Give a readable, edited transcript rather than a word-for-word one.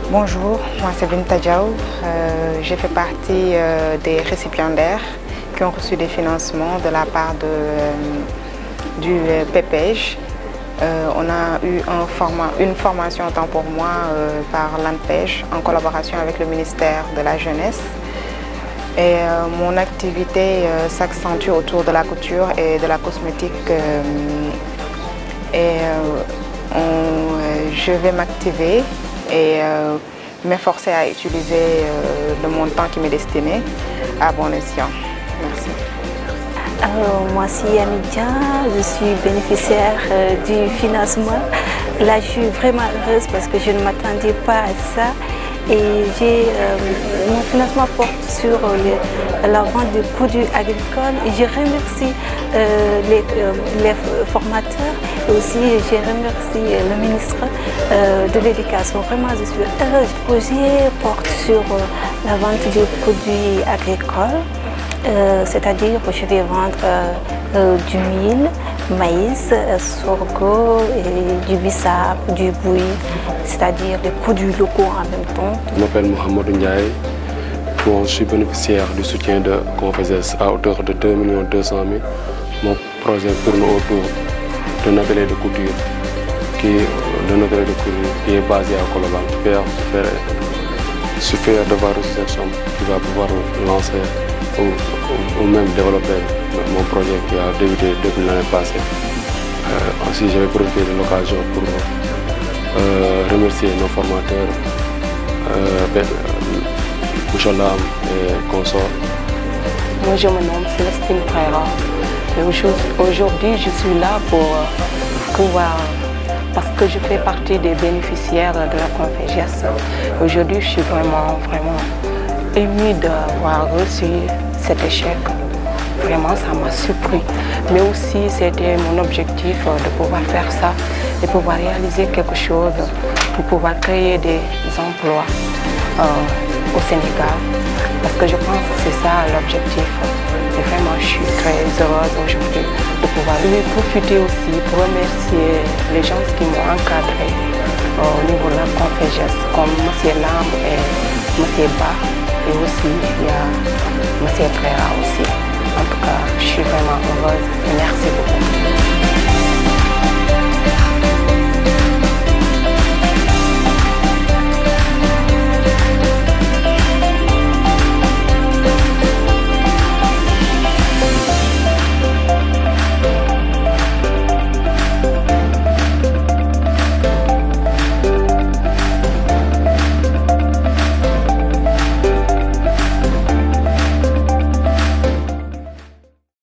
Bonjour, moi c'est Binta Diaw. J'ai fait partie des récipiendaires qui ont reçu des financements de la part du PEPEJ. On a eu une formation autant pour moi par l'ANPEJ en collaboration avec le ministère de la Jeunesse. Et mon activité s'accentue autour de la couture et de la cosmétique. Je vais m'activer et m'efforcer à utiliser le montant qui m'est destiné à bon escient. Merci. Moi, c'est Amidia, je suis bénéficiaire du financement. Là, je suis vraiment heureuse parce que je ne m'attendais pas à ça. Et mon financement porte sur la vente de produits agricoles. Et je remercie les formateurs et aussi je remercie le ministre de l'Éducation. Vraiment, je suis heureuse. Le projet porte sur la vente de produits agricoles. C'est-à-dire que je vais vendre du mil, maïs, sorgho, et du bissap, du bouilli, c'est-à-dire des produits locaux en même temps. Je m'appelle Mohamed Ndiaye. Je suis bénéficiaire du soutien de Confeses à hauteur de 2 200 000. Mon projet tourne autour d'un atelier de couture qui est basé à Colobane. Il suffit d'avoir reçu cette somme qui va pouvoir lancer ou même développer mon projet qui a débuté depuis l'année passée. Ainsi, je vais profiter de l'occasion pour remercier nos formateurs, Bouchalam et consorts. Moi, je me nomme Célestine Préra. Aujourd'hui, je suis là pour pouvoir, parce que je fais partie des bénéficiaires de la Confeges. Aujourd'hui, je suis vraiment émue d'avoir reçu cet échec. Vraiment, ça m'a surpris. Mais aussi, c'était mon objectif de pouvoir faire ça, de pouvoir réaliser quelque chose pour pouvoir créer des emplois au Sénégal. Parce que je pense que c'est ça l'objectif. Et vraiment, je suis très heureuse aujourd'hui de pouvoir lui profiter aussi pour remercier les gens qui m'ont encadré au niveau de la Confeges, comme M. Lam et M. Ba. Et aussi, il y a M. Préra aussi. En tout cas, je suis vraiment heureuse et merci beaucoup.